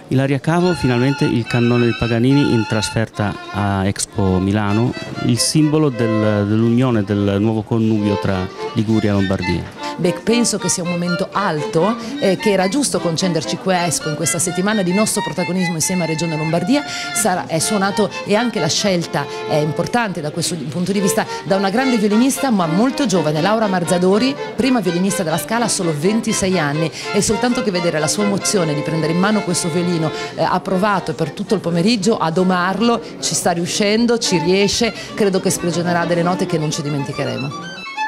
Ilaria Cavo, finalmente il cannone di Paganini in trasferta a Expo Milano, il simbolo dell'unione del nuovo connubio tra Liguria e Lombardia. Beh, penso che sia un momento alto, che era giusto concederci qui a Expo in questa settimana di nostro protagonismo insieme a Regione Lombardia. È suonato, e anche la scelta è importante da questo punto di vista, da una grande violinista ma molto giovane, Laura Marzadori, prima violinista della Scala, ha solo 26 anni, e soltanto che vedere la sua emozione di prendere in mano questo violino, ha provato per tutto il pomeriggio a domarlo, ci sta riuscendo, ci riesce, credo che sprigionerà delle note che non ci dimenticheremo.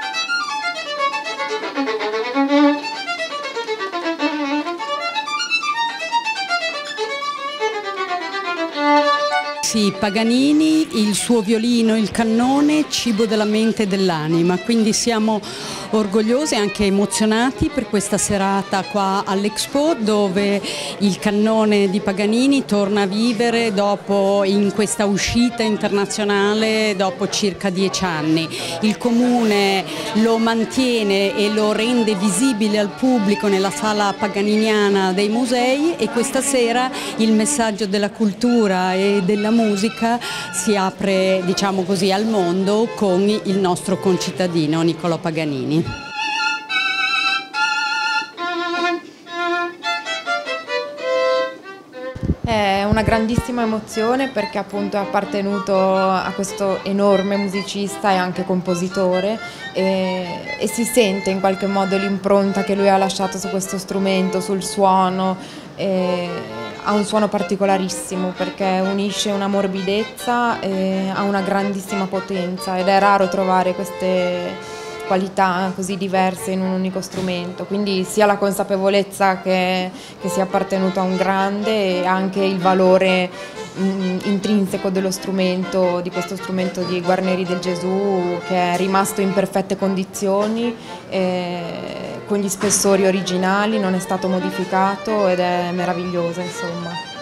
Sì, Paganini, il suo violino, il cannone, cibo della mente e dell'anima, quindi siamo orgogliosi e anche emozionati per questa serata qua all'Expo, dove il cannone di Paganini torna a vivere dopo, in questa uscita internazionale, dopo circa 10 anni. Il Comune lo mantiene e lo rende visibile al pubblico nella sala paganiniana dei musei, e questa sera il messaggio della cultura e della musica si apre, diciamo così, al mondo con il nostro concittadino Niccolò Paganini. È una grandissima emozione perché appunto è appartenuto a questo enorme musicista e anche compositore, e si sente in qualche modo l'impronta che lui ha lasciato su questo strumento, sul suono. Ha un suono particolarissimo perché unisce una morbidezza e ha una grandissima potenza, ed è raro trovare queste qualità così diverse in un unico strumento, quindi sia la consapevolezza che sia appartenuto a un grande, e anche il valore intrinseco dello strumento, di questo strumento di Guarneri del Gesù, che è rimasto in perfette condizioni, con gli spessori originali, non è stato modificato ed è meraviglioso, insomma.